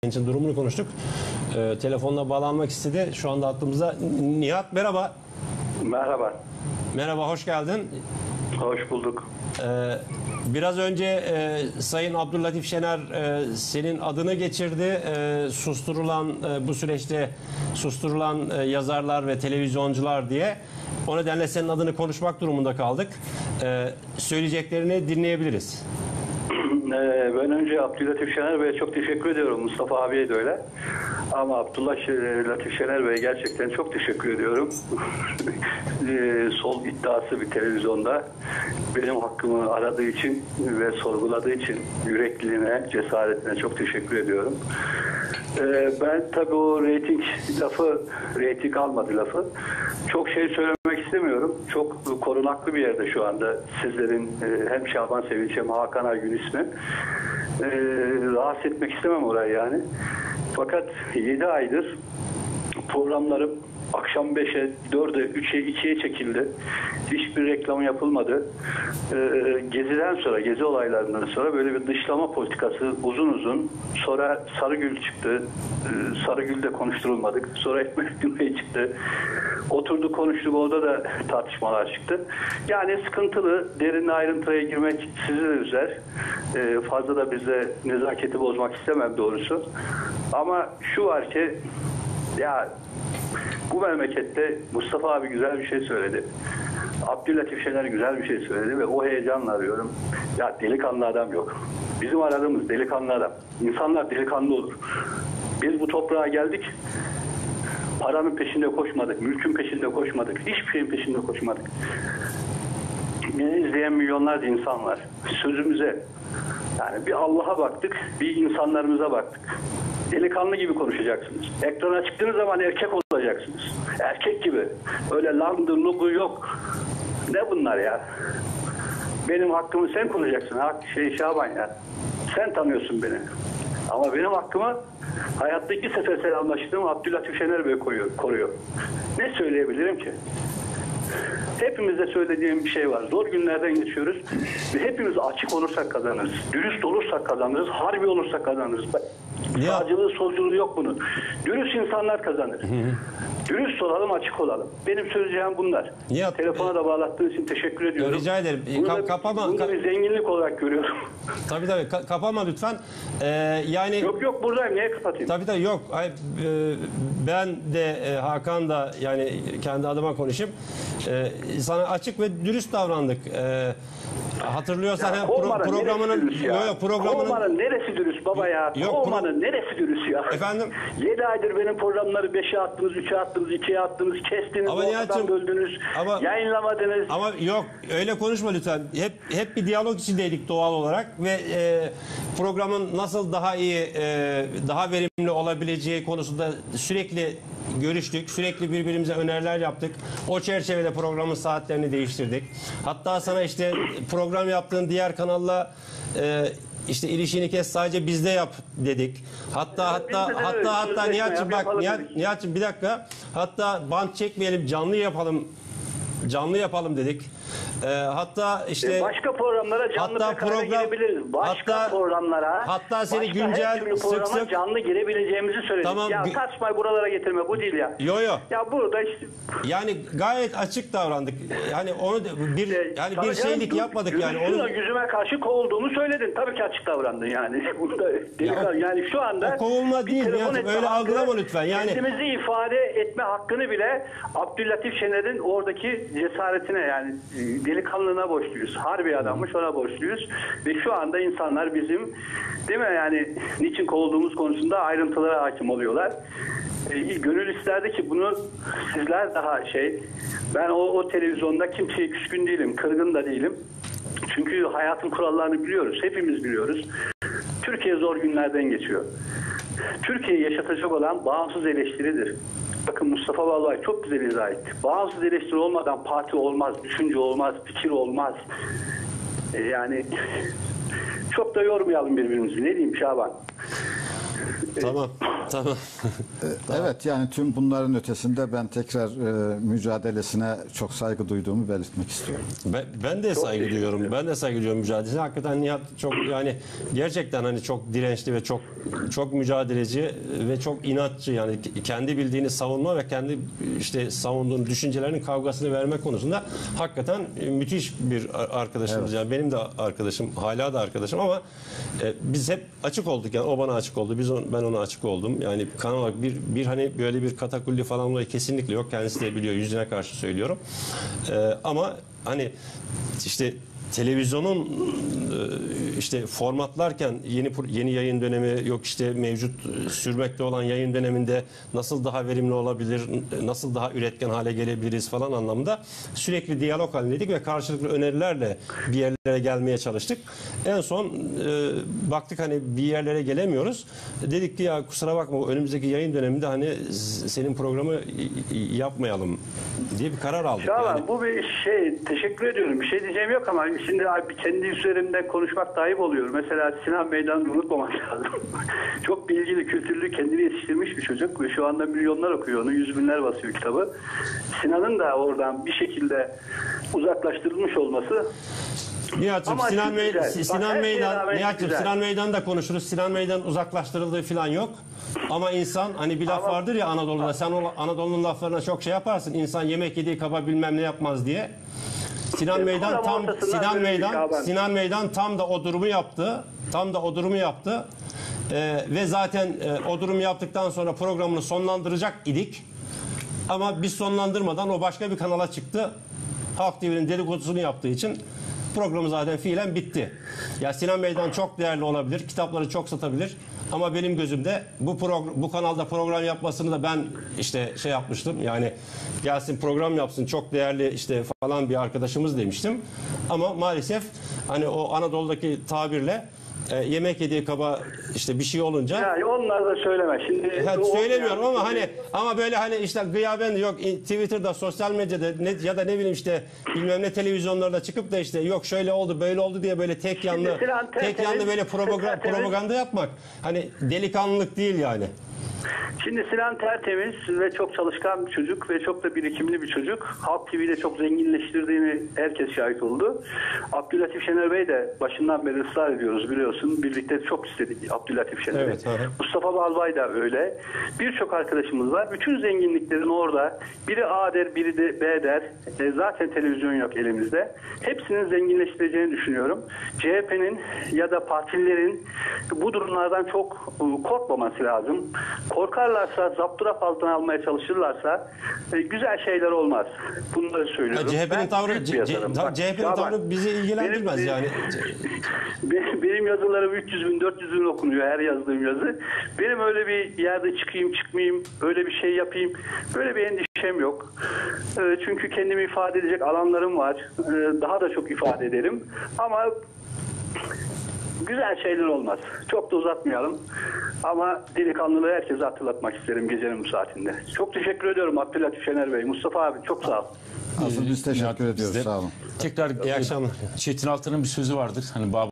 için durumunu konuştuk. Telefonla bağlanmak istedi. Şu anda aklımıza. Nihat merhaba. Merhaba. Merhaba, hoş geldin. Hoş bulduk. Biraz önce Sayın Abdüllatif Şener senin adını geçirdi. Susturulan bu süreçte susturulan yazarlar ve televizyoncular diye. O nedenle senin adını konuşmak durumunda kaldık. Söyleyeceklerini dinleyebiliriz. Ben önce Abdüllatif Şener Bey'e çok teşekkür ediyorum. Mustafa abiye de öyle. Ama Abdüllatif Şener Bey'e gerçekten çok teşekkür ediyorum. Sol iddiası bir televizyonda benim hakkımı aradığı için ve sorguladığı için yürekliliğine, cesaretine çok teşekkür ediyorum. Ben tabii o reyting almadı lafı. Çok şey söylemek istemiyorum. Çok korunaklı bir yerde şu anda sizlerin hem Şaban Sevinç hem Hakan Aygün ismi. Rahatsız etmek istemem orayı yani. Fakat 7 aydır programlarım akşam 5'e, 4'e, 3'e, 2'ye çekildi. Hiçbir reklam yapılmadı. Gezi'den sonra, Gezi olaylarından sonra böyle bir dışlama politikası uzun. Sonra Sarıgül çıktı. Sarıgül'de konuşturulmadık. Sonra Ekmek Güney çıktı. Oturduk konuştuk, orada da tartışmalar çıktı. Yani sıkıntılı, derin ayrıntıya girmek sizi de üzer. Fazla da bize nezaketi bozmak istemem doğrusu. Ama şu var ki ya bu memlekette Mustafa abi güzel bir şey söyledi. Abdüllatif Şener güzel bir şey söyledi ve o heyecanla arıyorum. Ya delikanlı adam yok. Bizim aradığımız delikanlı adam. İnsanlar delikanlı olur. Biz bu toprağa geldik. Paranın peşinde koşmadık. Mülkün peşinde koşmadık. Hiçbir şeyin peşinde koşmadık. Beni izleyen milyonlarca insan var. Sözümüze, yani bir Allah'a baktık, bir insanlarımıza baktık. Delikanlı gibi konuşacaksınız. Ekrana çıktığınız zaman erkek olacaksınız. Erkek gibi. Öyle landır, lugu yok. Ne bunlar ya? Benim hakkımı sen koruyacaksın. Şaban ya. Sen tanıyorsun beni. Ama benim hakkımı hayatta 2 sefer selamlaştığım Abdüllatif Şener Bey koruyor. Ne söyleyebilirim ki? Hepimizde söylediğim bir şey var. Zor günlerden geçiyoruz. Ve hepimiz açık olursak kazanırız. Dürüst olursak kazanırız. Harbi olursak kazanırız. Sağcılığı, solculuğu yok bunun. Dürüst insanlar kazanır. Dürüst olalım, açık olalım. Benim söyleyeceğim bunlar. Nihat, telefona da bağlattığın için teşekkür ediyorum. Rica ederim. Bunu da bir zenginlik olarak görüyorum. Tabii. Kapama lütfen. Yani Yok buradayım. Niye kapatayım? Tabii yok. Ben de Hakan da yani kendi adıma konuşayım. Sana açık ve dürüst davrandık. Hatırlıyorsan programının Kovmanın neresi dürüst baba ya? Kovmanın neresi dürüst ya? Efendim? 7 aydır benim programları 5'e attınız, 3'e attınız, 2'ye attınız, kestiniz, ortadan böldünüz, yayınlamadınız. Ama yok, öyle konuşma lütfen. Hep bir diyalog içindeydik doğal olarak ve programın nasıl daha iyi, daha verimli olabileceği konusunda sürekli görüştük. Sürekli birbirimize öneriler yaptık. O çerçevede programın saatlerini değiştirdik. Hatta sana işte program yaptığın diğer kanalla işte ilişkini kes, sadece bizde yap dedik. Hatta Nihat'cığım bak, Nihat'cığım bir dakika. Hatta bant çekmeyelim, canlı yapalım dedik. Hatta işte başka programlara canlı girebiliriz. Hatta seni güncel sık canlı girebileceğimizi söyledik. Tamam, ya kaçmayı buralara getirme, bu değil ya. Yo. Ya burada işte yani gayet açık davrandık. Yani onu bir şeylik yapmadık yani. Yüzüme karşı kovulduğumu söyledin. Tabii ki açık davrandın yani. Burada yani şu anda o kovulma değil yani, öyle algılama lütfen. Yani kendimizi ifade etme hakkını bile Abdüllatif Şener'in oradaki cesaretine, yani delikanlılığına borçluyuz. Harbi adammış, ona borçluyuz. Ve şu anda insanlar bizim, değil mi yani, niçin kovulduğumuz konusunda ayrıntılara hakim oluyorlar. Gönül isterdi ki bunu sizler daha ben o televizyonda kimseye küskün değilim, kırgın da değilim. Çünkü hayatın kurallarını biliyoruz, hepimiz biliyoruz. Türkiye zor günlerden geçiyor. Türkiye'yi yaşatacak olan bağımsız eleştiridir. Bakın Mustafa vallahi çok güzel izah etti. Bağımsız eleştiri olmadan parti olmaz, düşünce olmaz, fikir olmaz. Yani çok da yormayalım birbirimizi. Ne diyeyim Şaban? Tamam. Tamam. Evet, yani tüm bunların ötesinde ben tekrar mücadelesine çok saygı duyduğumu belirtmek istiyorum. Ben de saygı teşekkür duyuyorum. ederim. Ben de saygı duyuyorum mücadelesine. Hakikaten Nihat çok, yani gerçekten hani çok dirençli ve çok mücadeleci ve çok inatçı, yani kendi bildiğini savunma ve kendi işte savunduğun düşüncelerinin kavgasını verme konusunda hakikaten müthiş bir arkadaşımız. Yani benim de arkadaşım, hala da arkadaşım, ama biz hep açık olduk, yani o bana açık oldu, ben ona açık oldum. Yani kanal olarak bir hani böyle bir katakulli falan olayı kesinlikle yok. Kendisi de biliyor, yüzüne karşı söylüyorum. Ama hani işte televizyonun işte formatlarken yeni yayın dönemi, yok işte mevcut sürmekte olan yayın döneminde nasıl daha verimli olabilir, nasıl daha üretken hale gelebiliriz falan anlamda sürekli diyalog halindeydik ve karşılıklı önerilerle bir yerlere gelmeye çalıştık. En son baktık hani bir yerlere gelemiyoruz. Dedik ki ya kusura bakma, önümüzdeki yayın döneminde hani senin programı yapmayalım diye bir karar aldık. Şaban, Yani. bu bir şey, teşekkür ediyorum. Bir şey diyeceğim yok ama şimdi abi kendi üzerimden konuşmak da ayıp oluyor. Mesela Sinan Meydan'ı unutmamak lazım. Çok bilgili, kültürlü, kendini yetiştirmiş bir çocuk ve şu anda milyonlar okuyor onu, 100 binler basıyor kitabı. Sinan'ın da oradan bir şekilde uzaklaştırılmış olması. Nihat'cığım, Ama Sinan, çok güzel. Sinan Bak, Meydan, Nihat'cığım, güzel. Sinan Meydan'ı da konuşuruz. Sinan Meydan uzaklaştırıldığı falan yok. Ama insan, hani bir laf vardır ya Anadolu'da, sen o Anadolu'nun laflarına çok şey yaparsın. İnsan yemek yediği kaba bilmem ne yapmaz diye. Sinan Meydan Sinan Meydan tam da o durumu yaptı. Tam da o durumu yaptı. Ve zaten o durumu yaptıktan sonra programını sonlandıracak idik. Ama biz sonlandırmadan o başka bir kanala çıktı. Halk TV'nin dedikodusunu yaptığı için programı zaten fiilen bitti. Ya Sinan Meydan çok değerli olabilir, kitapları çok satabilir. Ama benim gözümde bu kanalda program yapmasını da ben işte şey yapmıştım. Yani gelsin program yapsın, çok değerli işte falan bir arkadaşımız demiştim. Ama maalesef hani o Anadolu'daki tabirle yemek yediği kaba işte bir şey olunca. Yani onlar da söyleme. Şimdi söylemiyorum ama ama böyle hani işte gıyaben yok Twitter'da, sosyal medyada ya da ne bileyim işte bilmem ne televizyonlarda çıkıp da işte yok şöyle oldu böyle oldu diye böyle tek yanlı böyle propaganda yapmak hani delikanlılık değil yani. Şimdi Sinan tertemiz ve çok çalışkan bir çocuk ve çok da birikimli bir çocuk. Halk TV'de çok zenginleştirdiğini herkes şahit oldu. Abdülatif Şener Bey de başından beri ısrar ediyoruz, biliyorsun. Birlikte çok istedik Abdülatif Şener'i. Evet, Mustafa Balbay da öyle. Birçok arkadaşımız var. Bütün zenginliklerin orada. Biri A der, biri de B der. Zaten televizyon yok elimizde. Hepsinin zenginleştireceğini düşünüyorum. CHP'nin ya da partilerin bu durumlardan çok korkmaması lazım. Korkarlarsa, zapturapt altına almaya çalışırlarsa güzel şeyler olmaz. Bunları söylüyorum. CHP'nin tavrı bizi ilgilendirmez yani. Benim yazılarım 300 bin, 400 bin okunuyor her yazdığım yazı. Benim öyle bir yerde çıkayım, çıkmayayım, öyle bir şey yapayım, böyle bir endişem yok. Çünkü kendimi ifade edecek alanlarım var. Daha da çok ifade ederim. Ama güzel şeyler olmaz. Çok da uzatmayalım. Ama delikanlılığı herkese hatırlatmak isterim gecenin bu saatinde. Çok teşekkür ediyorum Abdülatif Şener Bey. Mustafa abi çok sağ ol. Asıl biz teşekkür ediyoruz. Sağ olun. Tekrar İyi akşamlar. Çetin Altan'ın bir sözü vardır. Hani